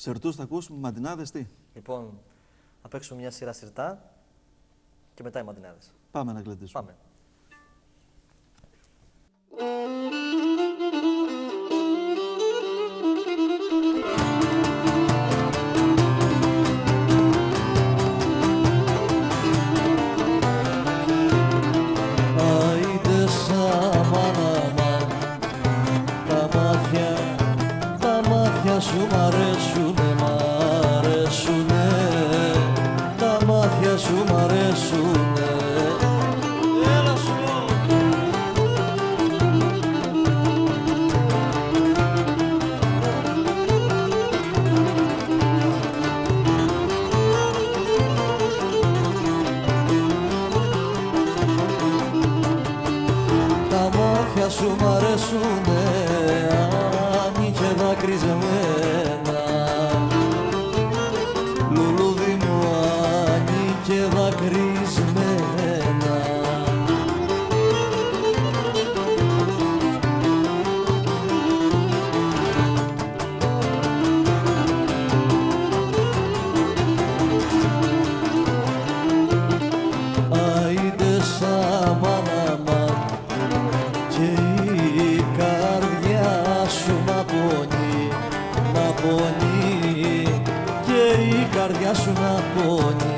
Σερτούς θα ακούς, μαντινάδες τι. Λοιπόν, θα παίξουμε μια σειρά σιρτά και μετά οι μαντινάδες. Πάμε να γλεντήσουμε. Πάμε. Σου μ' αρέσουνε, μ' αρέσουνε, τα μάτια σου μ' αρέσουνε. Έλα σου! Τα μάτια σου μ' αρέσουνε, άνοι και δακρυσμένα. Λουλούδι μου άνοι και δακρυσμένα. Άιντες αμάν αμάν και η καρδιά σου να πονεί, να πονεί, και η καρδιά σου να πονεί.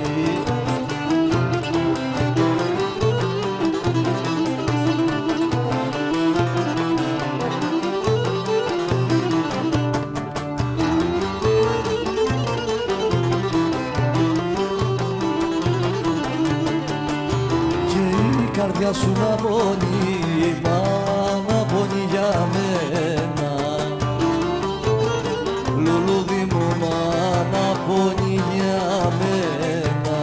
Και η καρδιά σου να πονεί, μα να πονεί για μένα. Λουλούδι μου, μα να πονεί για μένα.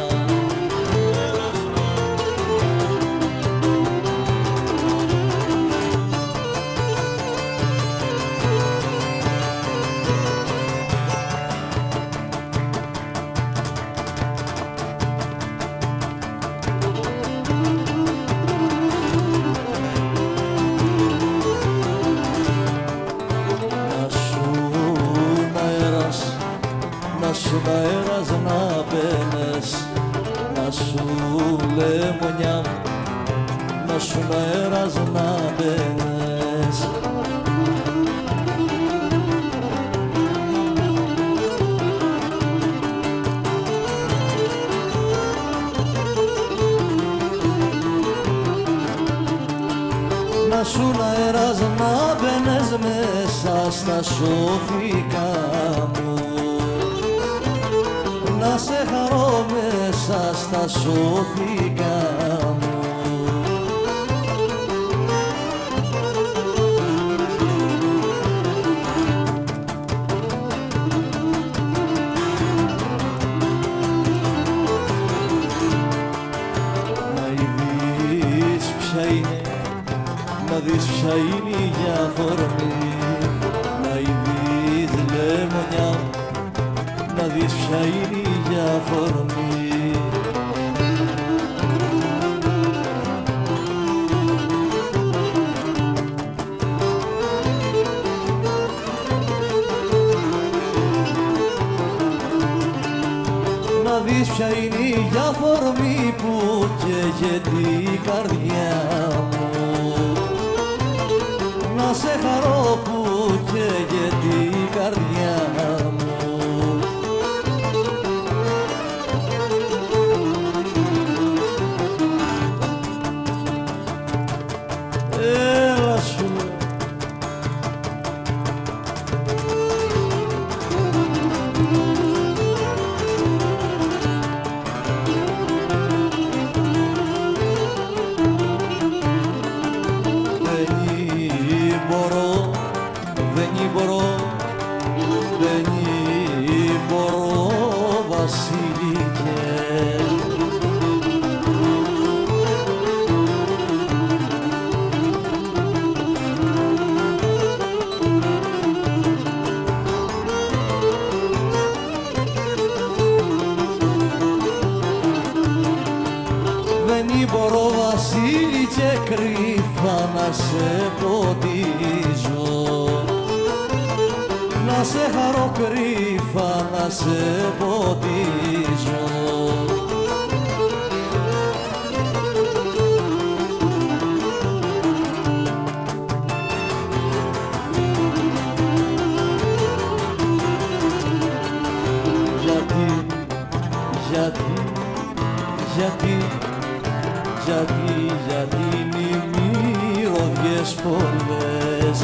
Να σου αέρας να μπαίνες, να σου λεμονιά, να σου αέρας να μπαίνες. Να σου αέρας να μπαίνες μέσα στα σοφικά μου, να σε χαρώ μέσα στα σοφικά μου. Να δεις ποια είναι η αφορμή, να δεις λεμονιά, να δεις ποια είναι η αφορμή. Να δεις ποια είναι η αφορμή που καίγεται η καρδιά μου, να σε χαρώ που καίγεται η καρδιά μου. Έλα σου. Δεν μπορώ, Βασίλικε. Δεν μπορώ, Βασίλικε, κρύφα να σε ποτίζω, να σε χαρώ κρύφα να σε ποτίζω. Γιατί είναι μυρωδιές πολλές.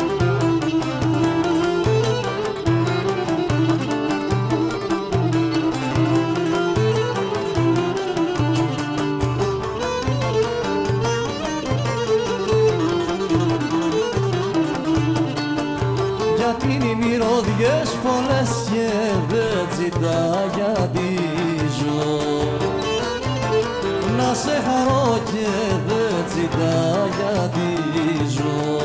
Γιατί είναι μυρωδιές πολλές και δεν ζητά γιατί ζω. Να σε χαρώ και δεν ζητά γιατί ζω.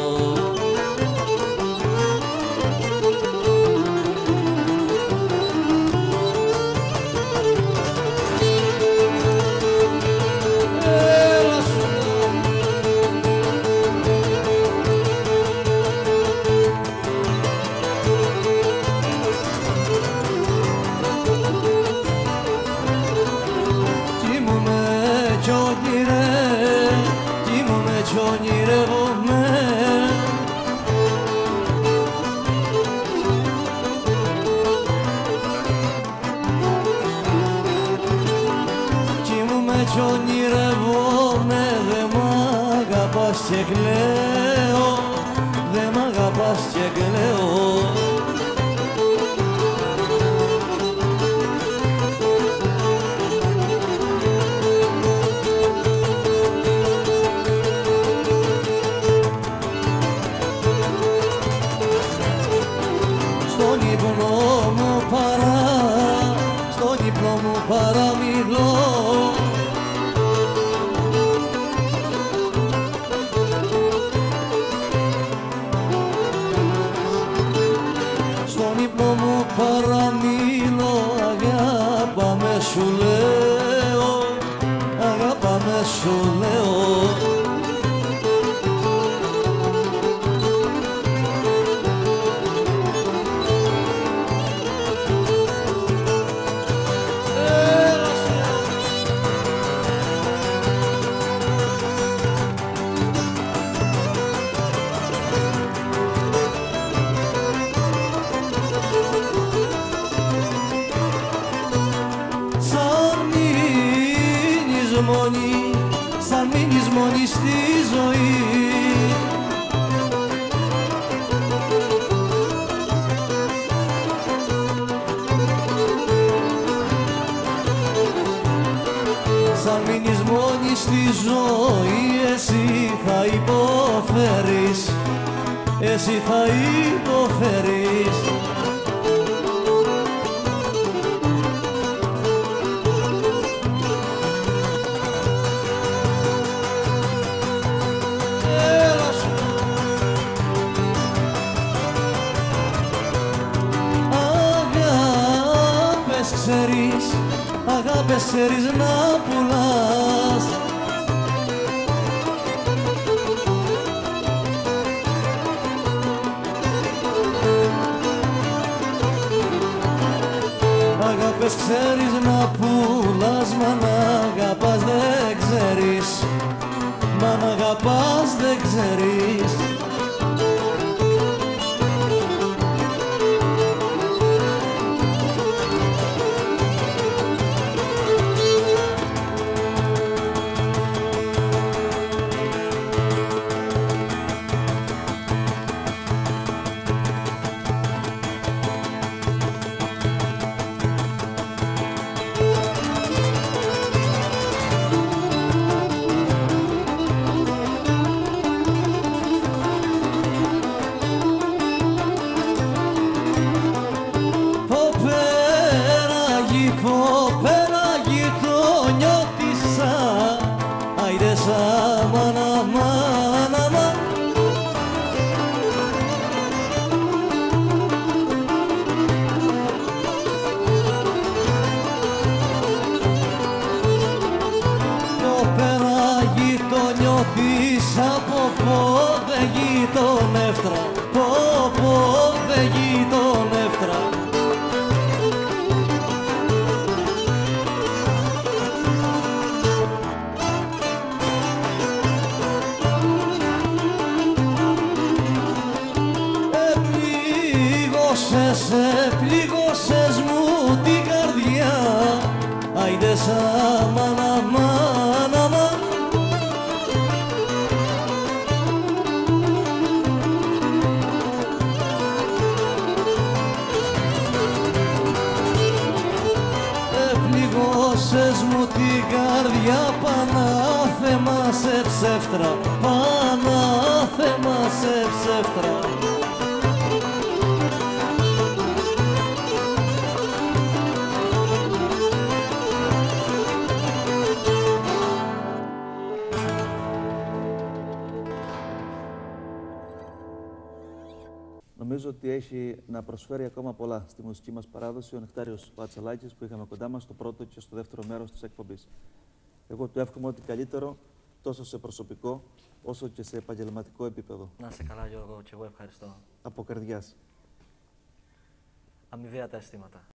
Κι ονειρεύομαι, δε μ' αγαπάς και κλαίω, δε μ' αγαπάς και κλαίω. Στον ύπνο μου παραμιλώ. Παραμιλώ, αγάπαμε σου λέω, αγάπαμε σου λέω. Σαν μείνεις μόνη στη ζωή. Σαν μείνεις μόνη στη ζωή, εσύ θα υποφέρεις, εσύ θα υποφέρεις. Αγάπες ξέρεις να πουλάς. Αγάπες ξέρεις να πουλάς, μα να αγαπάς δεν ξέρεις, μα να αγαπάς δεν ξέρεις. πλήγωσες μου την καρδιά. Άιντες αμάν, αμάν, αμάν. Πληγώσες μου την καρδιά, Πανάθεμα σε ψεύτρα, Πανάθεμα σε ψεύτρα. Νομίζω ότι έχει να προσφέρει ακόμα πολλά στη μουσική μας παράδοση ο Νεκτάριος Πατσαλάκης που είχαμε κοντά μας στο πρώτο και στο δεύτερο μέρος της εκπομπής. Εγώ του εύχομαι ό,τι καλύτερο τόσο σε προσωπικό όσο και σε επαγγελματικό επίπεδο. Να είσαι καλά, Γιώργο, και εγώ ευχαριστώ. Από καρδιάς. Αμοιβαία τα αισθήματα.